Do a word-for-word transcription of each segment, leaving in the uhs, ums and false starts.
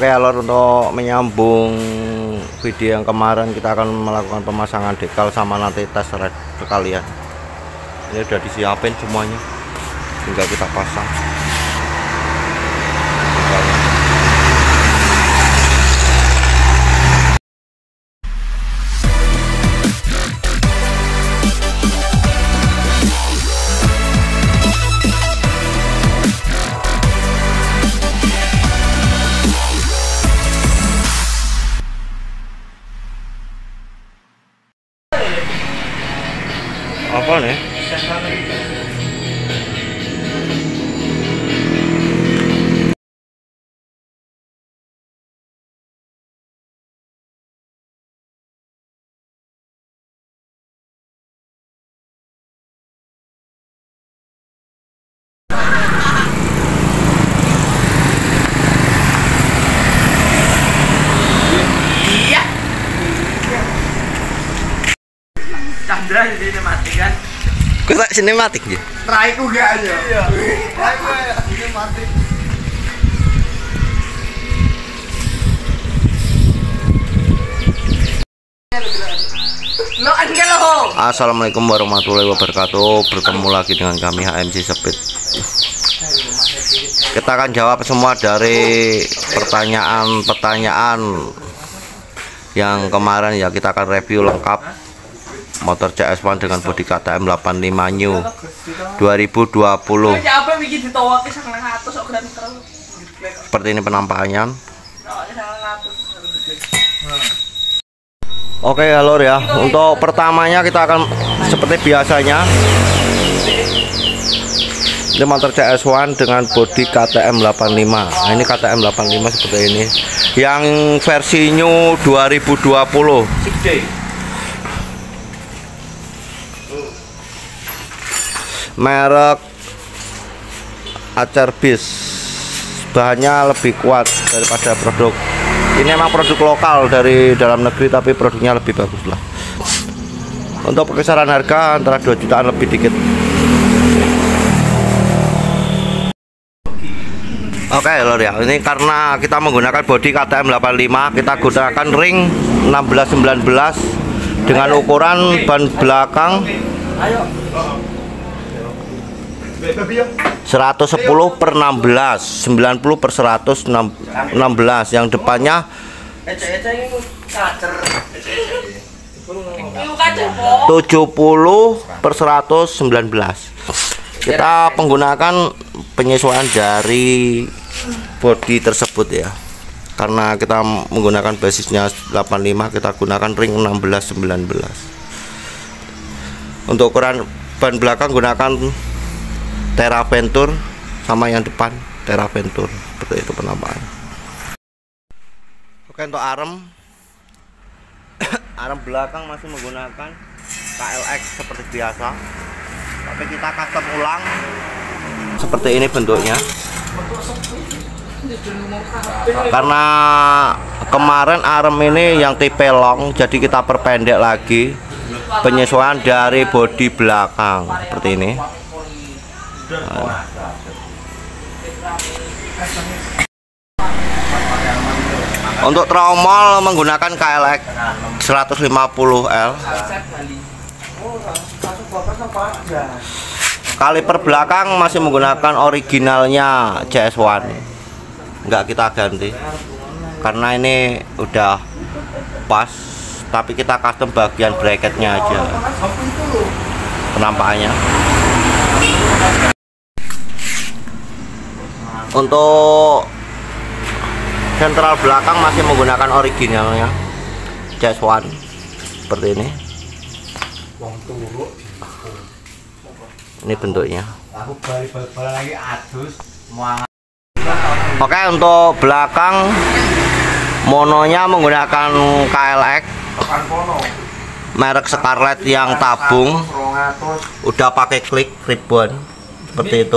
Oke alur, untuk menyambung video yang kemarin kita akan melakukan pemasangan dekal sama nanti tes red sekalian. Ini udah disiapin semuanya, tinggal kita pasang. Apa nih? Chandra jadi mati kan? Kok tak sinematik ya? Traiku gak aja. Iya. Traiku ya sinematik. Lo anjir lo. Assalamualaikum warahmatullahi wabarakatuh. Bertemu lagi dengan kami H M C Speed. Kita akan jawab semua dari pertanyaan-pertanyaan yang kemarin ya. Kita akan review lengkap motor C S satu dengan bodi K T M delapan puluh lima New dua ribu dua puluh. Seperti ini penampakannya. Oke halo ya, untuk pertamanya kita akan seperti biasanya, ini motor C S satu dengan bodi K T M delapan puluh lima. Nah, ini K T M delapan puluh lima seperti ini, yang versi New dua ribu dua puluh. Merek Acerbis, bahannya lebih kuat daripada produk ini. Emang produk lokal dari dalam negeri, tapi produknya lebih bagus lah. Untuk perkisaran harga antara dua jutaan lebih dikit. Oke lor ya, ini karena kita menggunakan bodi K T M delapan puluh lima, kita gunakan ring enam belas sembilan belas dengan ukuran ban belakang seratus sepuluh per enam belas, sembilan puluh per seratus enam belas, yang depannya tujuh puluh per seratus sembilan belas. Kita menggunakan penyesuaian dari bodi tersebut ya, karena kita menggunakan basisnya delapan puluh lima, kita gunakan ring enam belas sembilan belas. Untuk ukuran ban belakang gunakan Terraventure, sama yang depan Terraventure, seperti itu penampakan. Oke, untuk arem arem belakang masih menggunakan K L X seperti biasa, tapi kita custom ulang seperti ini bentuknya. Karena kemarin arem ini yang tipe long, jadi kita perpendek lagi penyesuaian dari bodi belakang seperti ini. Nah. Untuk tromol menggunakan K L X seratus lima puluh L. Kaliper belakang masih menggunakan originalnya C S satu, nggak kita ganti karena ini udah pas, tapi kita custom bagian bracketnya aja penampakannya. Untuk sentral belakang masih menggunakan originalnya C S satu seperti ini. Ini bentuknya. Oke, untuk belakang mononya menggunakan K L X merek Scarlett yang tabung, udah pakai klik ribbon seperti itu.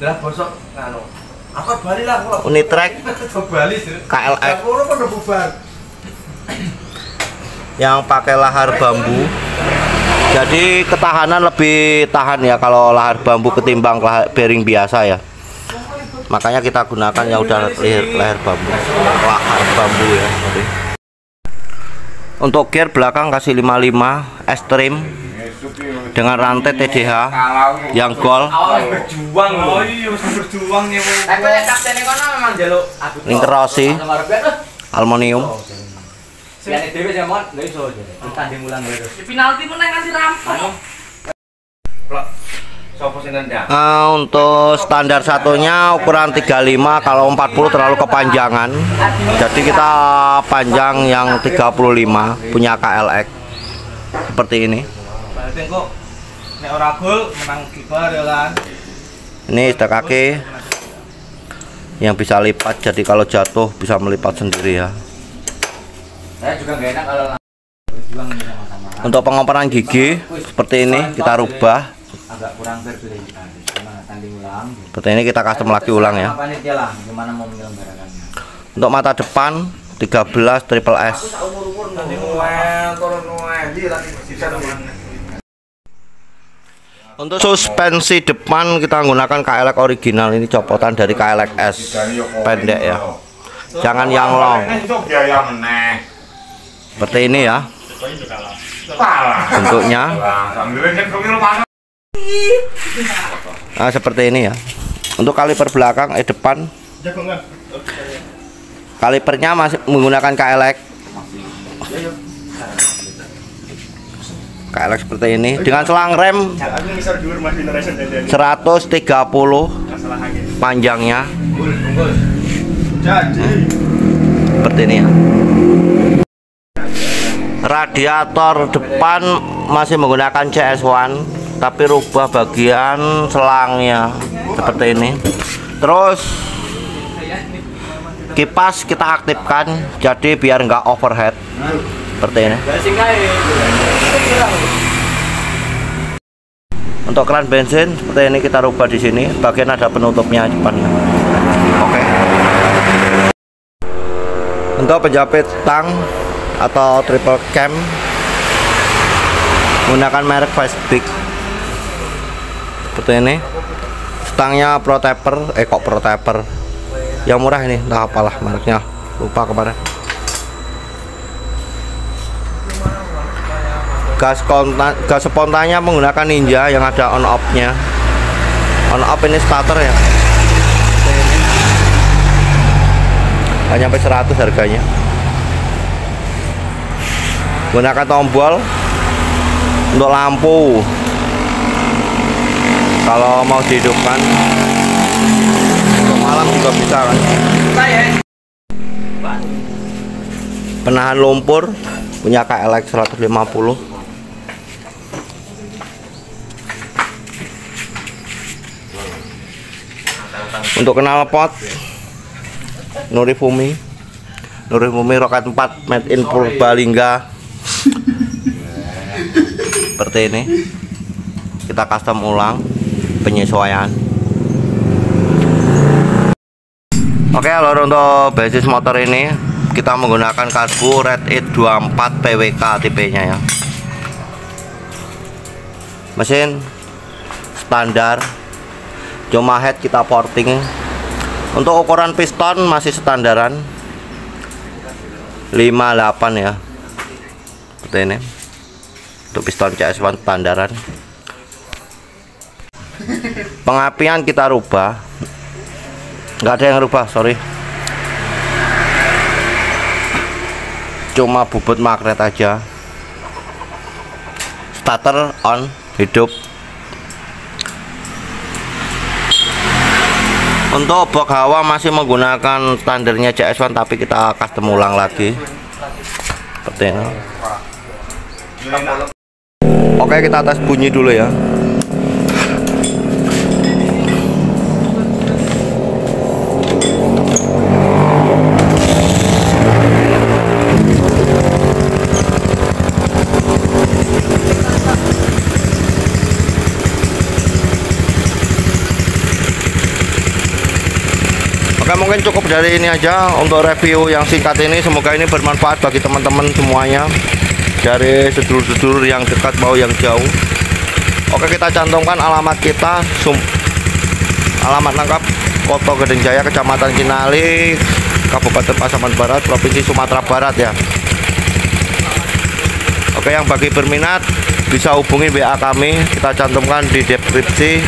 Unitrack K L X yang pakai lahar bambu, jadi ketahanan lebih tahan ya kalau lahar bambu ketimbang lahar bearing biasa ya. makanya kita gunakan yang udah leher, leher bambu, lahan bambu ya. Sorry. Untuk gear belakang kasih lima puluh lima Extreme dengan rantai T D H yang gold. Berjuang loh. Oh iya, berjuang nih. Tapi kaptennya kono memang jaluk Link Rossi aluminium. Yang dhewe jamon lho iso tanding ulang lho. Penalti menang nganti rampung. Sopo sing nendang? Uh, untuk standar satunya ukuran tiga puluh lima, kalau empat puluh terlalu kepanjangan. Jadi kita panjang yang tiga puluh lima, punya K L X. Seperti ini. Berarti kok nek ora gol menang kiper ya kan. Ini stek kaki yang bisa lipat, jadi kalau jatuh bisa melipat sendiri ya. Saya juga nggak enak kalau berjuang sama-sama. Untuk pengoperan gigi seperti ini kita rubah. Agak kurang fair play kita. Gimana tanding ulang? Seperti ini kita custom lagi ulang ya. Panitia lah, gimana mau menyelenggarakannya. Untuk mata depan tiga belas triple S. Untuk suspensi depan kita menggunakan K L X original, ini copotan dari K L X S pendek ya. Jangan yang long. Seperti ini ya. Bentuknya. Nah, seperti ini ya. Untuk kaliper belakang eh depan, kalipernya masih menggunakan K L X. K L X seperti ini dengan selang rem seratus tiga puluh panjangnya. Seperti ini ya. Radiator depan masih menggunakan C S satu, tapi rubah bagian selangnya seperti ini. Terus kipas kita aktifkan, jadi biar nggak overhead seperti ini. Untuk keran bensin seperti ini kita rubah di sini, bagian ada penutupnya depannya. Oke. Untuk penjepit tang atau triple cam menggunakan merek Fastbig seperti ini. Stangnya Pro-Taper, eh kok Pro-Taper yang murah ini, entah apalah mereknya, lupa kemarin. Gas kontan, gas spontannya menggunakan Ninja yang ada on off nya. On off ini starter ya, hanya sampai seratus harganya. Gunakan tombol untuk lampu kalau mau dihidupkan, untuk malam juga bisa kan. Penahan lumpur punya K L X seratus lima puluh. Untuk knalpot Norifumi Norifumi Rocket empat made in Purbalingga. Seperti ini kita custom ulang penyesuaian. Oke, lalu untuk basis motor ini kita menggunakan karbu Red It dua puluh empat P W K tipenya ya. Mesin standar, cuma head kita porting. Untuk ukuran piston masih standaran lima puluh delapan ya, seperti ini. Untuk piston C S satu standaran. Pengapian kita rubah, nggak ada yang rubah, sorry, cuma bubut magnet aja. Starter on, hidup. Untuk box hawa masih menggunakan standarnya C S satu, tapi kita custom ulang lagi seperti ini. Oke, kita tes bunyi dulu ya. Oke, mungkin cukup dari ini aja untuk review yang singkat ini. Semoga ini bermanfaat bagi teman-teman semuanya, dari sedulur-sedulur yang dekat mau yang jauh. Oke, kita cantumkan alamat kita, sum, alamat lengkap Kota Gedeng Jaya, Kecamatan Kinali, Kabupaten Pasaman Barat, Provinsi Sumatera Barat ya. Oke, yang bagi berminat bisa hubungi W A kami, kita cantumkan di deskripsi.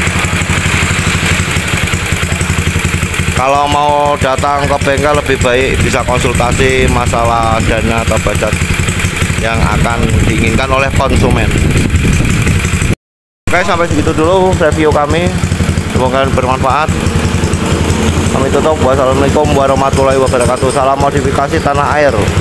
Kalau mau datang ke bengkel lebih baik bisa konsultasi masalah dana atau budget yang akan diinginkan oleh konsumen. Oke, sampai segitu dulu review kami, semoga bermanfaat. Kami tutup. Wassalamualaikum warahmatullahi wabarakatuh. Salam modifikasi tanah air.